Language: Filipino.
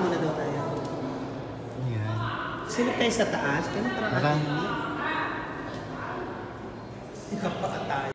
muna daw tayo. Ayan. Silip tayo sa taas. Ganun parang Parang ikaw pa tayo.